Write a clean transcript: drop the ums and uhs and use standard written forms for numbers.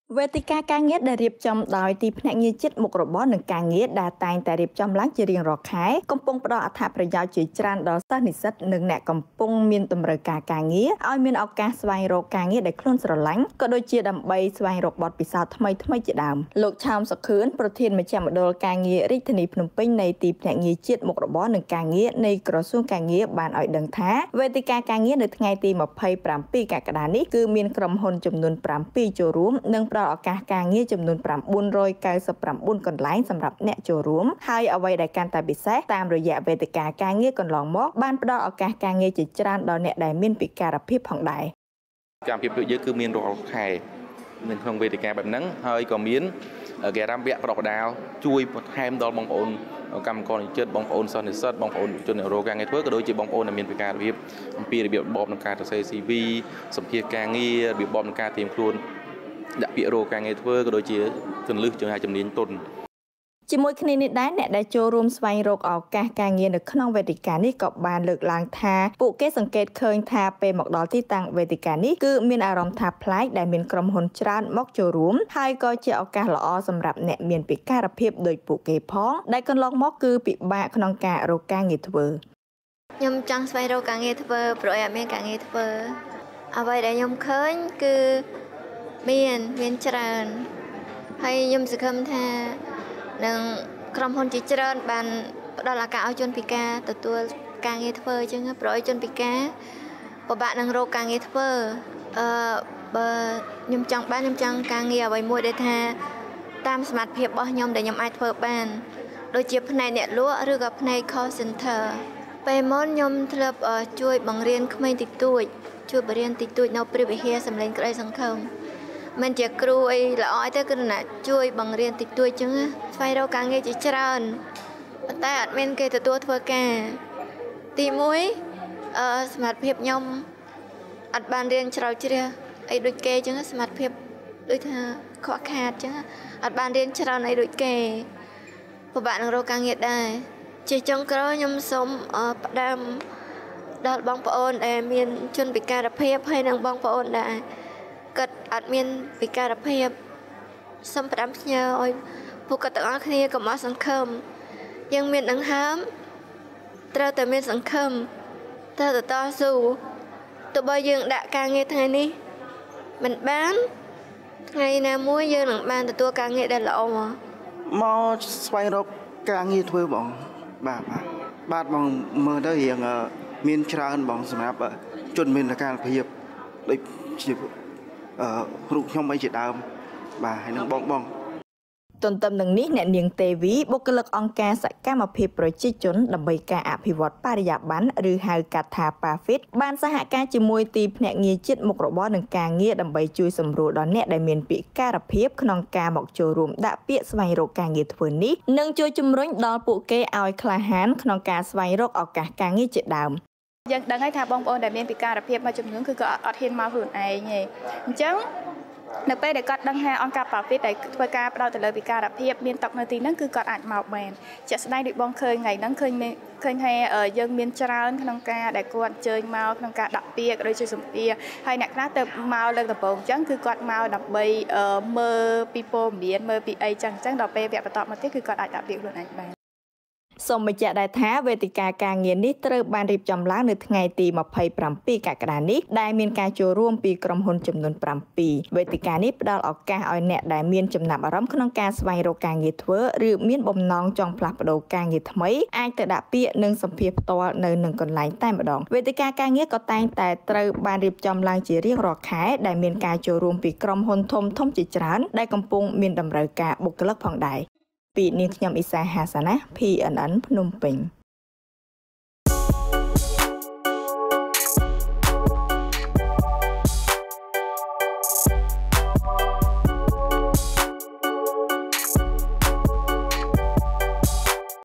វេទិកាការងារដែលរៀបចំដោយទីភ្នាក់ងារជាតិមុខរបរនិងការងារដែលតែងតែរៀបចំឡើងជារៀងរាល់ខែកំពុងផ្ដល់អត្ថប្រយោជន៍ជាច្រើនដល់សិស្សនិស្សិតនិងអ្នកកំពុងមានតម្រូវការការងារឲ្យមានឱកាសស្វែងរកការងារដែលខ្លួនស្រឡាញ់ក៏ដូចជាដើម្បីស្វែងរកបទពិសោធន៍ថ្មីជាដើមលោកឆោមសុខឿនប្រធានមជ្ឈមណ្ឌលការងាររាជធានីភ្នំពេញនៃទីភ្នាក់ងារជាតិមុខរបរនិងការងារនៃក្រសួងការងារបានឲ្យដឹងថាវេទិកាការងារនៅថ្ងៃទី27កក្កដានេះគឺមានក្រុមហ៊ុនចំនួន7ចូលរួមនិងផ្ដល់ឱកាសការងារចំនួន999កន្លែងសម្រាប់អ្នកចូលរួមហើយអ្វីដែលកាន់តែពិសេសតាមរយៈវេទិកាការងារកន្លងមកបានផ្ដល់ឱកាសការងារជាច្រើនដល់អ្នកដែលមានពិការភាពផងដែរកម្មវិធីដូចយើងគឺមានរាល់ខែមានក្នុងវេទិកាបែបហ្នឹងហើយក៏មានគេរ៉ាំវគ្គប្រកបដាលជួយបន្ថែមដល់បងប្អូនកម្មករនិស្សិតបងប្អូនសិស្សនិស្សិតបងប្អូនជនរកការងារធ្វើក៏ដូចជាបងប្អូនដែលមានពិការភាពអំពីរបៀបរបបក្នុងការសរសេរ CV សម្ភារការងាររបៀបរបបក្នុងការត្រៀមខ្លួនដាក់ពាក្យរកការងារធ្វើក៏ដូចជាគន្លឹះជំនាញទុនជាមួយគ្នានេះដែរអ្នកដែលចូលរួមស្វែងរកឱកាសការងារនៅក្នុងវេទិកានេះក៏បានលើកឡើងថាពួកគេសង្កេតឃើញថាពេលមកដល់ទីតាំងវេទិកានេះគឺមានអារម្មណ៍ថាប្លែកដែលមានក្រុមហ៊ុនច្រើនមកចូលរួមហើយក៏ជាឱកាសល្អសម្រាប់អ្នកមានពិការភាពដូចពួកគេផងដែលកន្លងមកគឺពិបាកក្នុងការរកការងារធ្វើខ្ញុំចង់ស្វែងរកការងារធ្វើព្រោះអត់មានការងារធ្វើអ្វីដែលខ្ញុំឃើញគឺមានច្រើនហើយខ្ញុំសង្ឃឹមថានឹងក្រុមហ៊ុនជាច្រើនបានផ្ដល់ឱកាសឲ្យជនពិការទទួលការងារធ្វើអញ្ចឹងព្រោះឲ្យជនពិការពិបាកនឹងរកការងារធ្វើបើខ្ញុំចង់ការងារអ្វីមួយដែលថាតាមសមត្ថភាពរបស់ខ្ញុំដែលខ្ញុំអាចធ្វើបានដូចជាផ្នែកអ្នកលក់ឬក៏ផ្នែក call center ពេលមុនខ្ញុំធ្លាប់ជួយបង្រៀនក្មេងតិចតួចនៅព្រះវិហារសម្លេងក្តីសង្ឃឹមមិនជាគ្រូអីល្អទេគឺណាជួយបង្រៀនតិចតួចចឹងស្វែងរកការងារជាច្រើនប៉ុន្តែអត់មានគេទទួលធ្វើការទី1សមត្ថភាពខ្ញុំអត់បានរៀនជ្រៅជ្រះអីដូចគេចឹងសមត្ថភាពដូចថាខ្វះខាតចឹងអត់បានរៀនច្រើនអីដូចគេពិបាកនឹងរកការងារដែរជាចុងក្រោយខ្ញុំសូមផ្ដាំដល់បងប្អូនដែលមានជនពិការភាពហើយនិងបងប្អូនដែលគាត់អត់មានពិការភាពសូមផ្ដាំផ្ញើឲ្យពួកគាត់ទាំងអស់គ្នាកុំអស់សង្ឃឹមយើងមានដង្ហើមត្រូវតែមានសង្ឃឹមត្រូវតែតស៊ូទោះបីយើងដាក់ការងារថ្ងៃនេះមិនបានថ្ងៃណាមួយយើងនឹងបានទទួលការងារដែលល្អមកស្វែងរកការងារធ្វើបងបាទបងមើលទៅរៀងមានច្រើនបងសម្រាប់ជនមានពិការភាពដូចជារូបខ្ញុំអីជាដើមបាទហើយនឹងបងទន្ទឹមនឹងនេះអ្នកនាងទេវីបុគ្គលិកអង្គការសកម្មភាពប្រជាជនដើម្បីការអភិវឌ្ឍបរិយាបន្នឬហៅកាត់ថា PAFIT បានសហការជាមួយទីភ្នាក់ងារជាតិមុខរបរនិងការងារដើម្បីជួយសម្រួលដល់អ្នកដែលមានពិការភាពក្នុងការមកចូលរួមដាក់ពាក្យស្វែងរកការងារធ្វើនេះនិងជួយជំរុញដល់ពួកគេឲ្យក្លាហានក្នុងការស្វែងរកឱកាសការងារជាដើមយើងដឹងហើយថាបងប្អូនដែលមានពិការភាពមួយចំនួនគឺគាត់អត់ហ៊ានមកខ្លួនឯងទេអញ្ចឹងនៅពេលដែលគាត់ដឹងថាអង្គការ PAFIT ដែលធ្វើការផ្ដោតទៅលើពិការភាពមានតុកនៅទីហ្នឹងគឺគាត់អាចមកបានជាក់ស្ដែងដូចបងឃើញថ្ងៃហ្នឹងឃើញថាយើងមានច្រើនក្នុងការដែលគាត់អញ្ជើញមកក្នុងការដាក់ពាក្យដូចជាសម្ភារហើយអ្នកខ្លះទៅមកលើកដំបូងអញ្ចឹងគឺគាត់មកដើម្បីមើលពីព័ត៌មានមើលពីអីអញ្ចឹងដល់ពេលវគ្គបន្តមកទៀតគឺគាត់អាចដាក់ពាក្យខ្លួនឯងបានសូមបញ្ជាក់ដែរថាវេទិកាការងារនេះត្រូវបានរៀបចំឡើងនៅថ្ងៃទី27កក្កដានេះដែលមានការចូលរួមពីក្រុមហ៊ុនចំនួន7វេទិកានេះផ្ដល់ឱកាសឲ្យអ្នកដែលមានចំណាប់អារម្មណ៍ក្នុងការស្វែងរកការងារធ្វើឬមានបំណងចង់ផ្លាស់ប្ដូរការងារថ្មីអាចទៅដាក់ពាក្យនិងសម្ភាសផ្ទាល់នៅនឹងកន្លែងតែម្ដងវេទិកាការងារក៏តែងតែត្រូវបានរៀបចំឡើងជារៀងរាល់ខែដែលមានការចូលរួមពីក្រុមហ៊ុនធំជាច្រើនដែលកំពុងមានតម្រូវការបុគ្គលិកផងដែរពីនាងខ្ញុំអ៊ីសាហាសាណា PNN ភ្នំពេញ